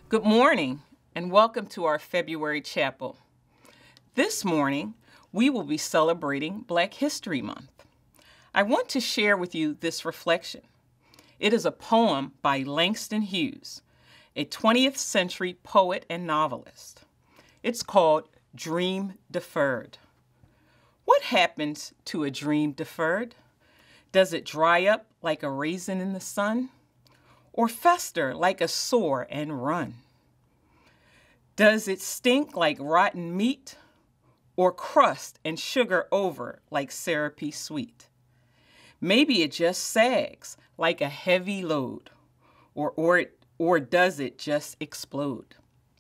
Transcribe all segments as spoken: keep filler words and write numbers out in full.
Good morning and welcome to our February chapel. This morning, we will be celebrating Black History Month. I want to share with you this reflection. It is a poem by Langston Hughes, a twentieth century poet and novelist. It's called Dream Deferred. What happens to a dream deferred? Does it dry up like a raisin in the sun? Or fester like a sore and run? Does it stink like rotten meat, or crust and sugar over like syrupy sweet? Maybe it just sags like a heavy load, or, or, it, or does it just explode?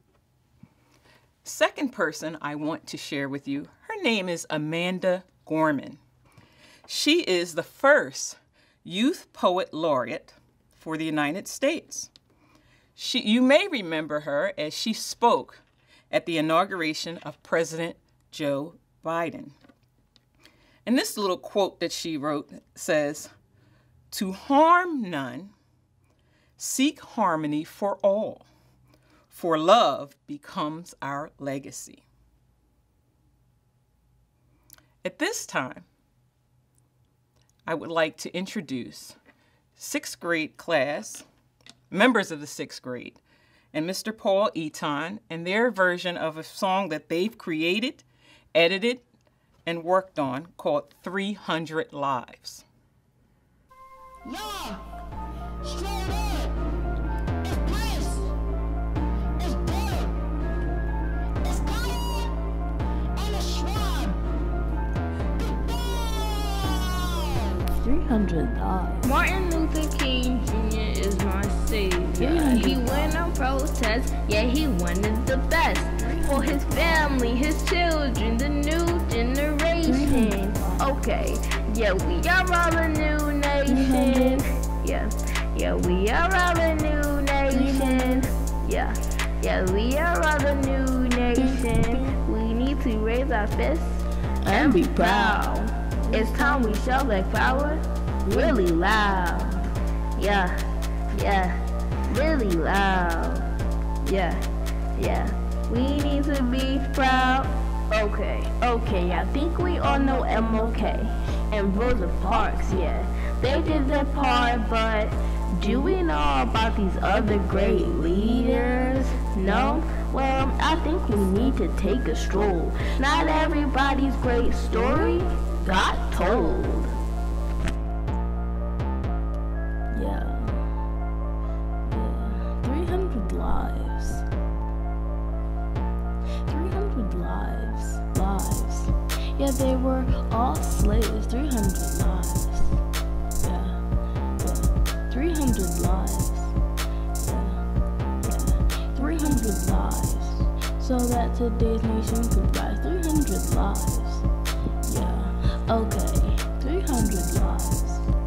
Second person I want to share with you, her name is Amanda Gorman. She is the first Youth Poet Laureate for the United States. She, you may remember her as she spoke at the inauguration of President Joe Biden. And this little quote that she wrote says, "To harm none, seek harmony for all, for love becomes our legacy." At this time, I would like to introduce sixth grade class, members of the sixth grade, and Mister Paul Eaton and their version of a song that they've created, edited, and worked on called three hundred Lives. Yeah, straight up. It's bliss. It's good. It's God. And it's shrine. three hundred lives. Martin Luther King Junior is my savior. He went on protest, yeah, he wanted the best for his family, his children, the new generation. Okay, yeah, we are all a new nation. Yeah, yeah, we are all a new nation. Yeah, yeah, we are all a new nation. We need to raise our fists and be proud. It's time we show that power really loud. Yeah, yeah, really loud. Yeah, yeah, we need to be proud. Okay, okay, I think we all know M L K and Rosa Parks, yeah. They did their part, but do we know about these other great leaders? No? Well, I think we need to take a stroll. Not everybody's great story got told. Yeah. Yeah. three hundred lives. three hundred lives. Lives. Yeah, they were all slaves. three hundred lives. Yeah. Yeah. three hundred lives. Yeah. Yeah. three hundred lives. So that today's nation could rise. three hundred lives. Yeah. Okay, three hundred lives.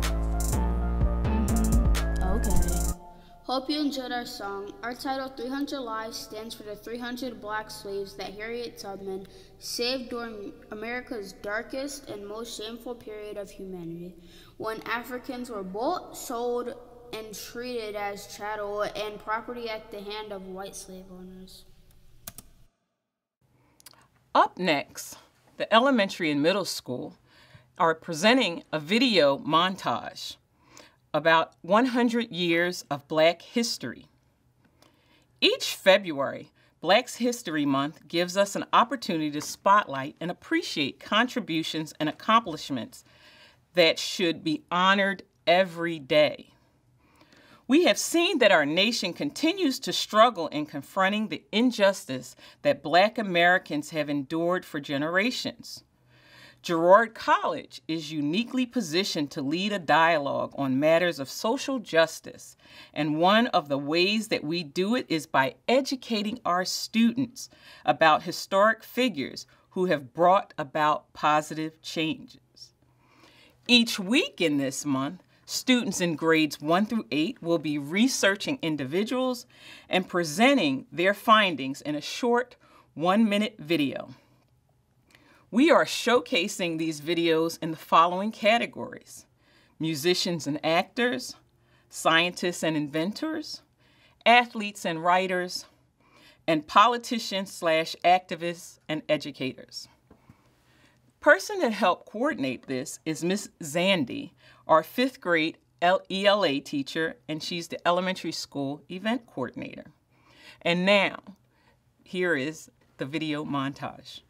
Mm-hmm. Okay. Hope you enjoyed our song. Our title, three hundred Lives, stands for the three hundred black slaves that Harriet Tubman saved during America's darkest and most shameful period of humanity, when Africans were bought, sold, and treated as chattel and property at the hand of white slave owners. Up next, the elementary and middle school are presenting a video montage about one hundred years of Black history. Each February, Black History Month gives us an opportunity to spotlight and appreciate contributions and accomplishments that should be honored every day. We have seen that our nation continues to struggle in confronting the injustice that Black Americans have endured for generations. Girard College is uniquely positioned to lead a dialogue on matters of social justice, and one of the ways that we do it is by educating our students about historic figures who have brought about positive changes. Each week in this month, students in grades one through eight will be researching individuals and presenting their findings in a short one-minute video. We are showcasing these videos in the following categories: musicians and actors, scientists and inventors, athletes and writers, and politicians slash activists and educators. Person that helped coordinate this is Miss Zandy, our fifth grade E L A teacher, and she's the elementary school event coordinator. And now, here is the video montage.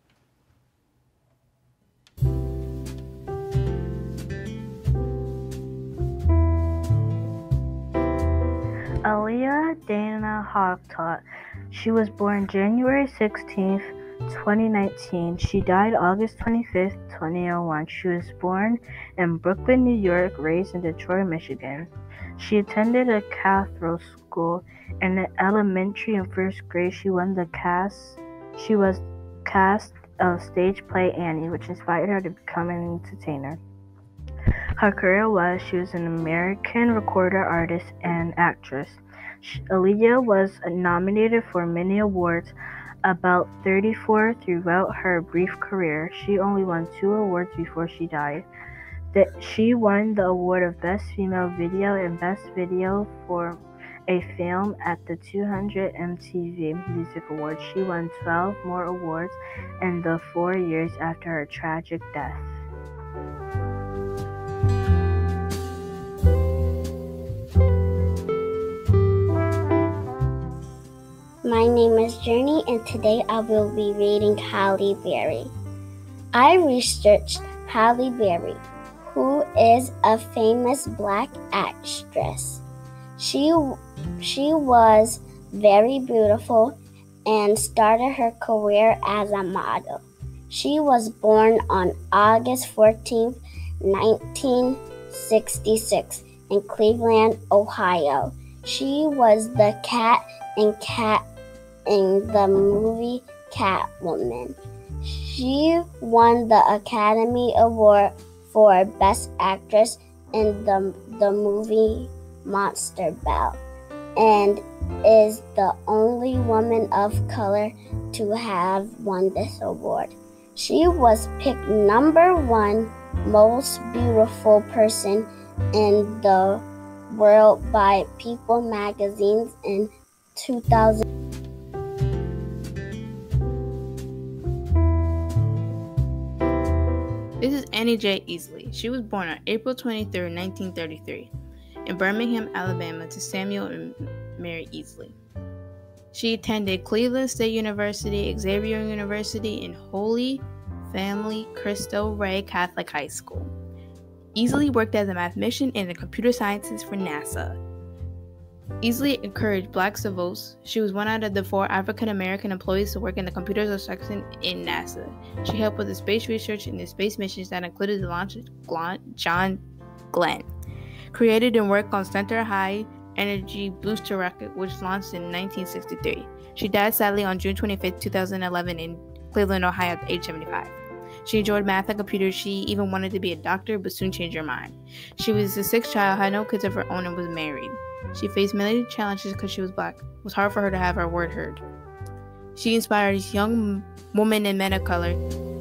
Aaliyah Dana Hogtot. She was born January sixteenth, twenty nineteen. She died August twenty-fifth, twenty oh one. She was born in Brooklyn, New York, raised in Detroit, Michigan. She attended a Catholic school. In the elementary and first grade, she won the cast. She was cast of stage play Annie, which inspired her to become an entertainer. Her career was she was an American recorder, artist, and actress. Aaliyah was nominated for many awards, about thirty-four throughout her brief career. She only won two awards before she died. That she won the award of Best Female Video and Best Video for a film at the two hundred M T V Music Awards. She won twelve more awards in the four years after her tragic death. My name is Journey, and today I will be reading Halle Berry. I researched Halle Berry, who is a famous black actress. She, she was very beautiful and started her career as a model. She was born on August fourteenth, nineteen sixty-six in Cleveland, Ohio. She was the cat in cat in the movie Catwoman. She won the Academy Award for Best Actress in the, the movie Monster Ball, and is the only woman of color to have won this award. She was picked number one most beautiful person in the world by People magazines in two thousand. This is Annie J. Easley. She was born on April twenty-third, nineteen thirty-three, in Birmingham, Alabama, to Samuel and Mary Easley. She attended Cleveland State University, Xavier University, and Holy Family Cristo Rey Catholic High School. Easley worked as a mathematician and in computer sciences for NASA. Easley encouraged blacks to vote. She was one out of the four African American employees to work in the computer section in NASA. She helped with the space research and the space missions that included the launch of John Glenn. Created and worked on Center High Energy Booster rocket, which launched in nineteen sixty-three. She died sadly on June twenty-fifth, two thousand eleven in Cleveland, Ohio at age seventy-five. She enjoyed math and computers. She even wanted to be a doctor, but soon changed her mind. She was the sixth child, had no kids of her own, and was married. She faced many challenges because she was black. It was hard for her to have her word heard. She inspires young women and men of color.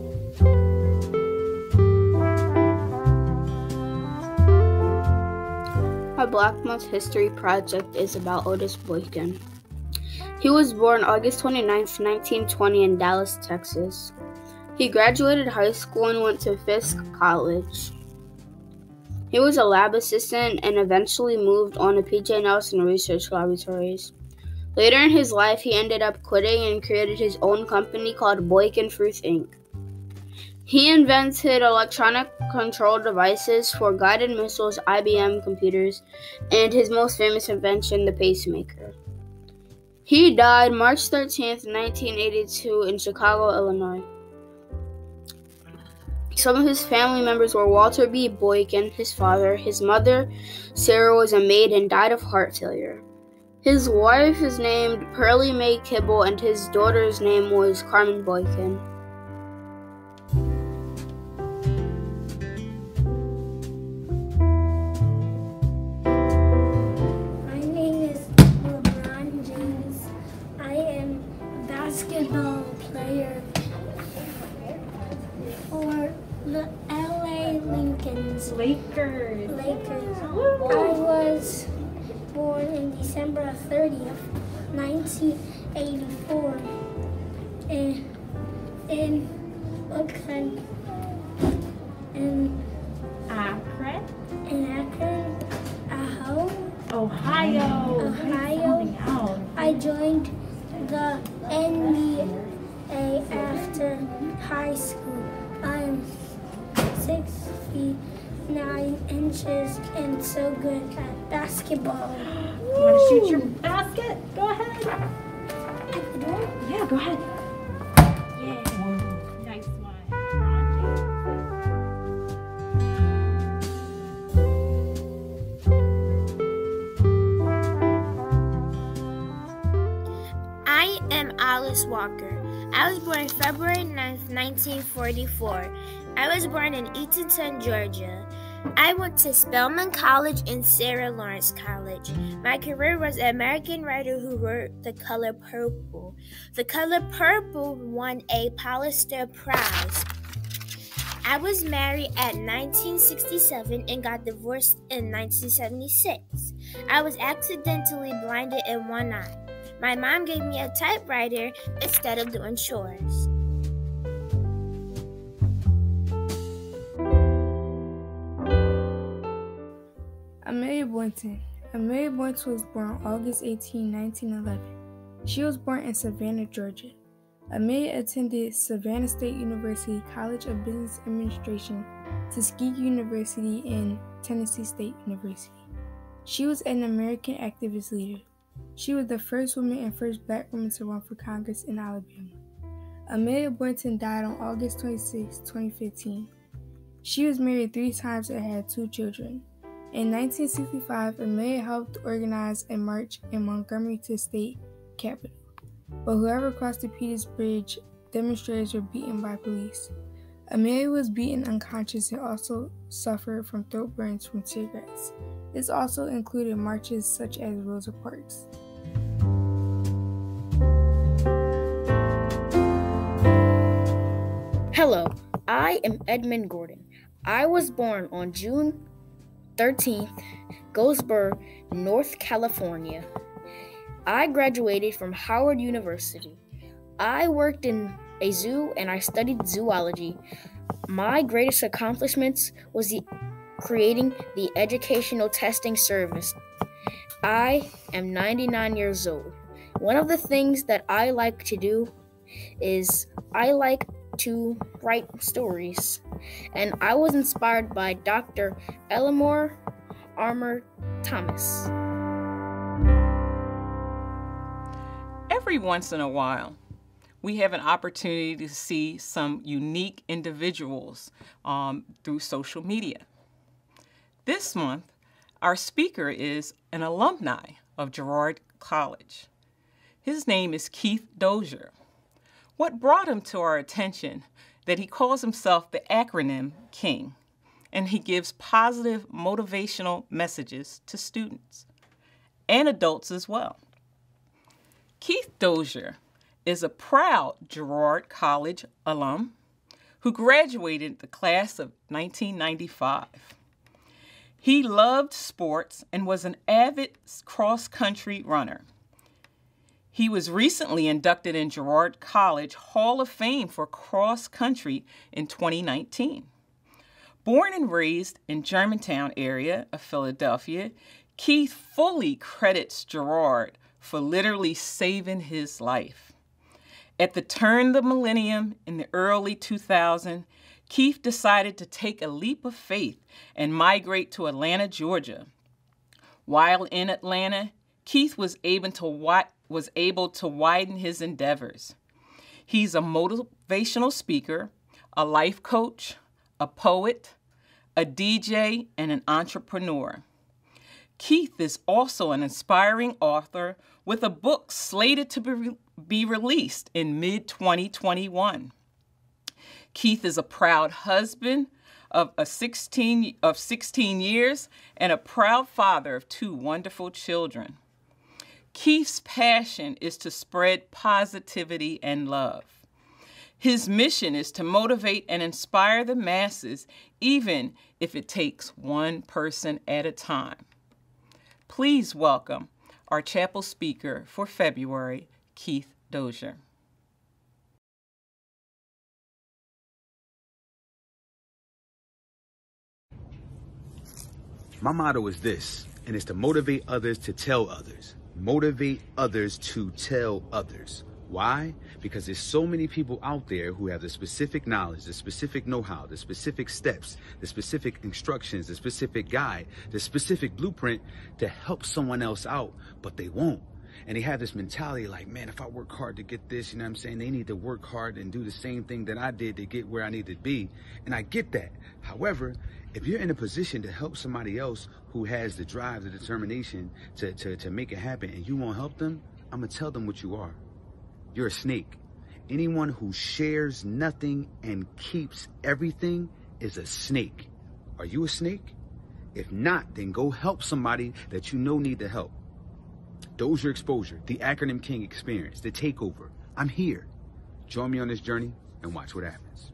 Our Black Month History Project is about Otis Boykin. He was born August twenty-ninth, nineteen twenty in Dallas, Texas. He graduated high school and went to Fisk College. He was a lab assistant and eventually moved on to P J Nelson Research Laboratories. Later in his life, he ended up quitting and created his own company called Boykin Fruit Incorporated. He invented electronic control devices for guided missiles, I B M computers, and his most famous invention, the pacemaker. He died March thirteenth, nineteen eighty-two in Chicago, Illinois. Some of his family members were Walter B. Boykin, his father. His mother, Sarah, was a maid and died of heart failure. His wife is named Pearlie Mae Kibble, and his daughter's name was Carmen Boykin. My name is LeBron James. I am a basketball player for the L A Lincolns. Lakers. Lakers. I was born on December thirtieth, nineteen eighty-four in, in Akron, in Akron? in Akron, Ohio. Ohio. Ohio. I joined the N B A after high school. I'm six feet nine inches and so good at basketball. You want to shoot your basket? Go ahead. At the door? Yeah, go ahead. Yeah. Nice one. I am Alice Walker. I was born February ninth, nineteen forty-four. I was born in Eatonton, Georgia. I went to Spelman College and Sarah Lawrence College. My career was an American writer who wrote The Color Purple. The Color Purple won a Pulitzer Prize. I was married at nineteen sixty-seven and got divorced in nineteen seventy-six. I was accidentally blinded in one eye. My mom gave me a typewriter instead of doing chores. Amelia Boynton. Amelia Boynton was born August eighteenth, nineteen eleven. She was born in Savannah, Georgia. Amelia attended Savannah State University College of Business Administration, Tuskegee University, and Tennessee State University. She was an American activist leader. She was the first woman and first black woman to run for Congress in Alabama. Amelia Boynton died on August twenty-sixth, twenty fifteen. She was married three times and had two children. In nineteen sixty-five, Amelia helped organize a march in Montgomery to the state capitol. But whoever crossed the Peters Bridge, demonstrators were beaten by police. Amelia was beaten unconscious and also suffered from throat burns from tear gas. This also included marches such as Rosa Parks. Hello, I am Edmund Gordon. I was born on June thirteenth, Goldsboro, North California. I graduated from Howard University. I worked in a zoo and I studied zoology. My greatest accomplishments was the creating the educational testing service. I am ninety-nine years old. One of the things that I like to do is I like to write stories, and I was inspired by Doctor Eleanor Armour Thomas. Every once in a while, we have an opportunity to see some unique individuals um, through social media. This month, our speaker is an alumni of Girard College. His name is Keith Dozier. What brought him to our attention that he calls himself the Acronym King, and he gives positive motivational messages to students and adults as well. Keith Dozier is a proud Girard College alum who graduated the class of nineteen ninety-five. He loved sports and was an avid cross-country runner. He was recently inducted in Girard College Hall of Fame for cross-country in twenty nineteen. Born and raised in Germantown area of Philadelphia, Keith fully credits Girard for literally saving his life. At the turn of the millennium in the early two thousands, Keith decided to take a leap of faith and migrate to Atlanta, Georgia. While in Atlanta, Keith was able to, wi- was able to widen his endeavors. He's a motivational speaker, a life coach, a poet, a D J, and an entrepreneur. Keith is also an inspiring author with a book slated to be, re- be released in mid twenty twenty-one. Keith is a proud husband of a sixteen of sixteen years and a proud father of two wonderful children. Keith's passion is to spread positivity and love. His mission is to motivate and inspire the masses, even if it takes one person at a time. Please welcome our chapel speaker for February, Keith Dozier. My motto is this, and it's to motivate others to tell others. Motivate others to tell others. Why? Because there's so many people out there who have the specific knowledge, the specific know-how, the specific steps, the specific instructions, the specific guide, the specific blueprint to help someone else out, but they won't. And they have this mentality like, man, if I work hard to get this, you know what I'm saying? They need to work hard and do the same thing that I did to get where I need to be. And I get that. However, if you're in a position to help somebody else who has the drive, the determination to, to, to make it happen, and you won't help them, I'm gonna tell them what you are. You're a snake. Anyone who shares nothing and keeps everything is a snake. Are you a snake? If not, then go help somebody that you know need the help. Dozier Exposure, the Acronym King experience, the takeover. I'm here. Join me on this journey and watch what happens.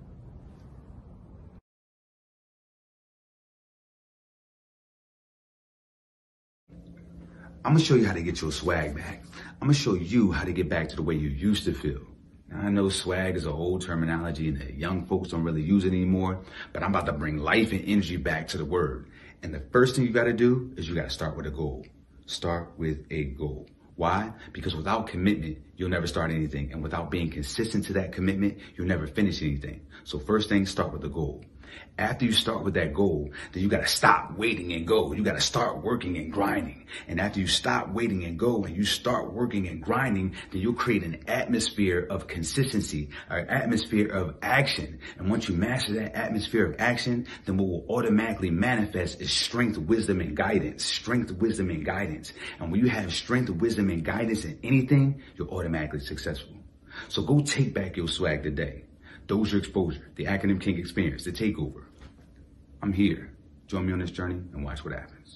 I'm gonna show you how to get your swag back. I'm gonna show you how to get back to the way you used to feel. Now, I know swag is an old terminology and the young folks don't really use it anymore, but I'm about to bring life and energy back to the word. And the first thing you gotta do is you gotta start with a goal. Start with a goal. Why? Because without commitment, you'll never start anything. And without being consistent to that commitment, you'll never finish anything. So first thing, start with a goal. After you start with that goal, then you got to stop waiting and go. You got to start working and grinding. And after you stop waiting and go and you start working and grinding, then you'll create an atmosphere of consistency, an atmosphere of action. And once you master that atmosphere of action, then what will automatically manifest is strength, wisdom, and guidance. Strength, wisdom, and guidance. And when you have strength, wisdom, and guidance in anything, you're automatically successful. So go take back your swag today. Dozier Exposure, the Acronym King experience, the takeover. I'm here. Join me on this journey and watch what happens.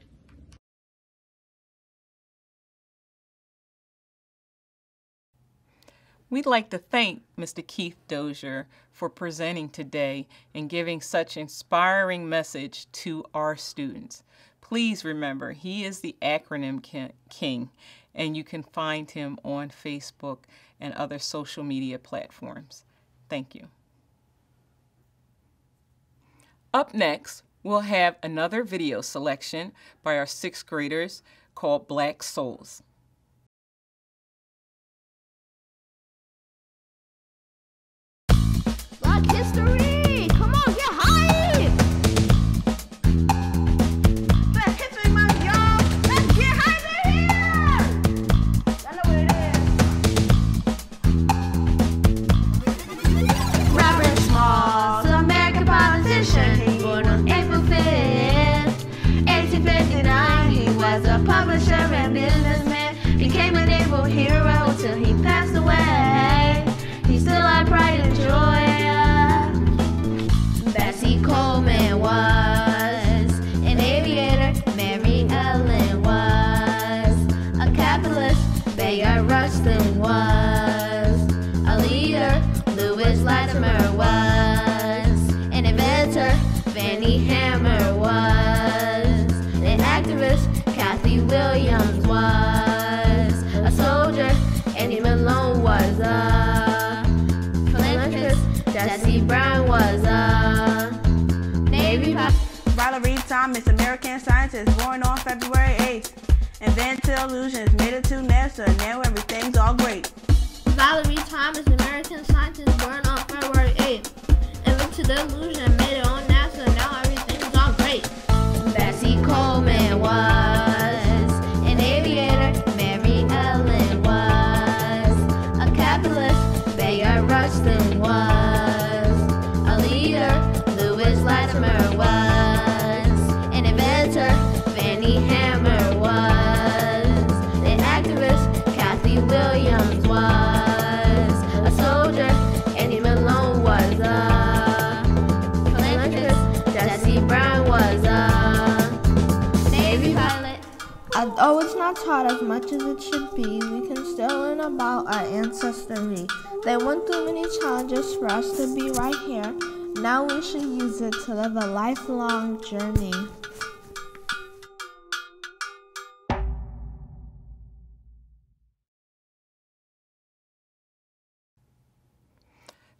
We'd like to thank Mister Keith Dozier for presenting today and giving such inspiring message to our students. Please remember, he is the Acronym King, and you can find him on Facebook and other social media platforms. Thank you. Up next, we'll have another video selection by our sixth graders called Black Souls. Black history! Come on, get hype! Black history month, y'all! Let's get hype in here! Y'all know what it is. Robert Smalls, American politician, born on April fifth, eighteen fifty-nine. He was a publisher and businessman, became a naval hero till he passed away. He still had pride and joy. Bessie Coleman was an aviator, Mary Ellen was a capitalist, Bayard Rustin was a leader, Lewis Latimer was an inventor, Fanny Hammer was an activist, Kathy Williams was a soldier, Annie Malone was a philanthropist, Jesse Brown was a Navy pilot. Valerie Thomas, American scientist, born on February eighth. Invented illusions, made it to NASA, now everything's all great. Valerie Thomas, American scientist, born on February eighth. Invented illusion, made it on NASA, now everything's all great. Bessie Coleman was an aviator, Mary Ellen was a capitalist, Bayard Rustin was a leader, Lewis Latimer was an inventor, Fanny Hammer was an activist, Kathy Williams was a soldier, Annie Malone was a philanthropist, Jesse Brown was a Navy pilot. Although it's not taught as much as it should be, we can still learn about our ancestry. They went through many challenges for us to be right here. Now we should use it to live a lifelong journey.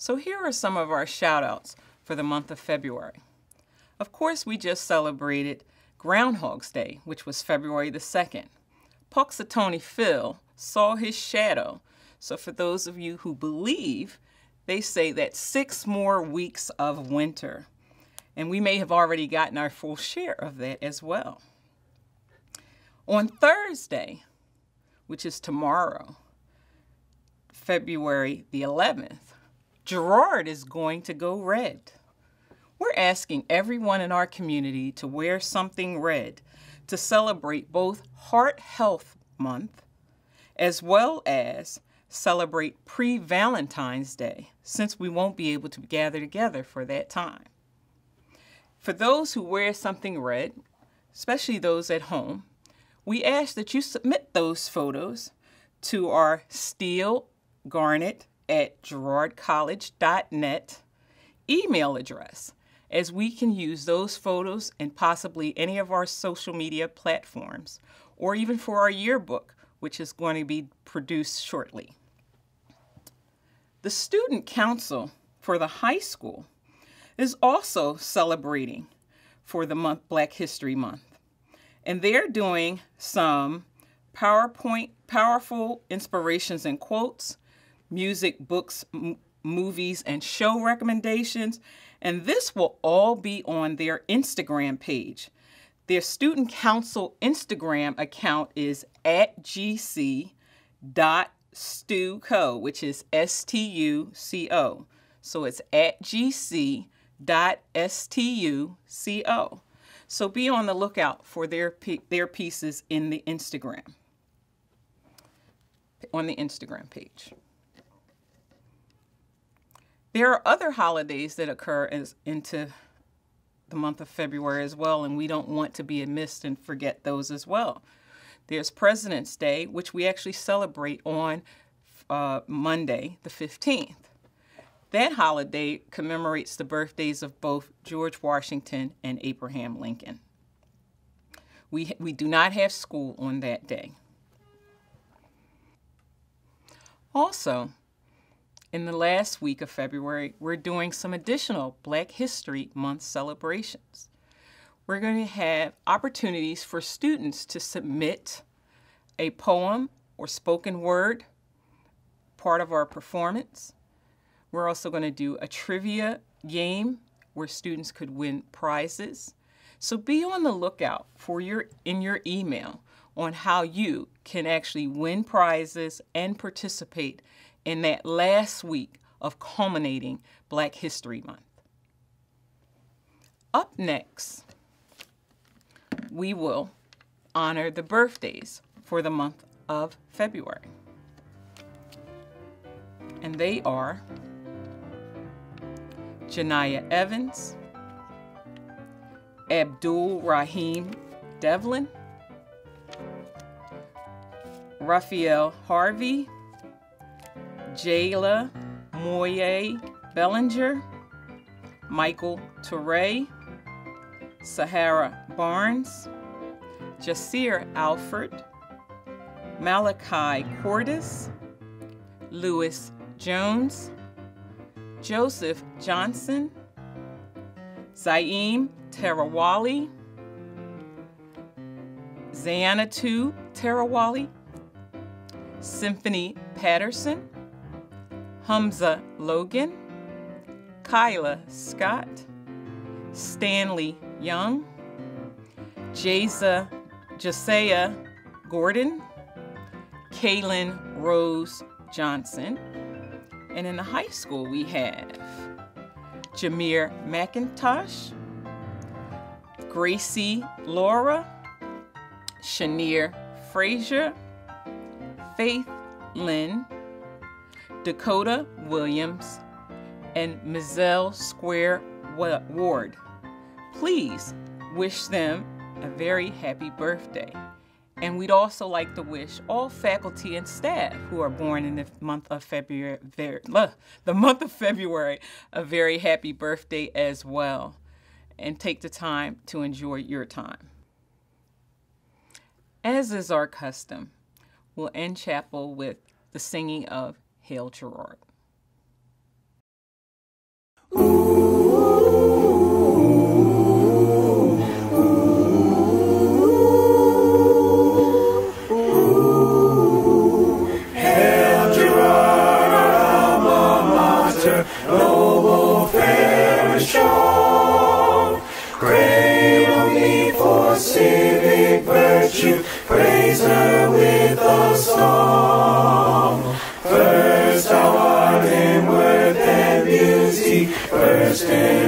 So here are some of our shout outs for the month of February. Of course, we just celebrated Groundhog's Day, which was February the second. Punxsutawney Phil saw his shadow. So for those of you who believe, they say that six more weeks of winter. And we may have already gotten our full share of that as well. On Thursday, which is tomorrow, February the eleventh, Girard is going to go red. We're asking everyone in our community to wear something red to celebrate both Heart Health Month as well as celebrate pre-Valentine's Day, since we won't be able to gather together for that time. For those who wear something red, especially those at home, we ask that you submit those photos to our steel garnet at girard college dot net email address, as we can use those photos in possibly any of our social media platforms, or even for our yearbook, which is going to be produced shortly. The Student Council for the high school is also celebrating for the month, Black History Month. And they're doing some PowerPoint, powerful inspirations and quotes, music, books, m movies, and show recommendations. And this will all be on their Instagram page. Their Student Council Instagram account is at g c dot stuco, which is S T U C O. So it's at g c dot stuco. So be on the lookout for their, their pieces in the Instagram, on the Instagram page. There are other holidays that occur as into the month of February as well, and we don't want to be missed and forget those as well. There's President's Day, which we actually celebrate on uh, Monday, the fifteenth. That holiday commemorates the birthdays of both George Washington and Abraham Lincoln. We, we do not have school on that day. Also, in the last week of February, we're doing some additional Black History Month celebrations. We're going to have opportunities for students to submit a poem or spoken word, part of our performance. We're also going to do a trivia game where students could win prizes. So be on the lookout for your in your email on how you can actually win prizes and participate in that last week of culminating Black History Month. Up next, we will honor the birthdays for the month of February. And they are Janiyah Evans, Abdul Rahim Devlin, Raphael Harvey, Jayla Moye Bellinger, Michael Touray, Sahara Barnes, Jasir Alford, Malachi Cordis, Lewis Jones, Joseph Johnson, Zaim Tarawali, Zayanatu Tarawali, Symphony Patterson, Hamza Logan, Kyla Scott, Stanley Young, Jasa Jasaya Gordon, Kaylin Rose Johnson. And in the high school, we have Jameer McIntosh, Gracie Laura, Shanier Frazier, Faith Lynn, Dakota Williams, and Mizelle Square Ward. Please wish them a very happy birthday. And we'd also like to wish all faculty and staff who are born in the month of February, the month of February, a very happy birthday as well. And take the time to enjoy your time. As is our custom, we'll end chapel with the singing of Hail Girard. say.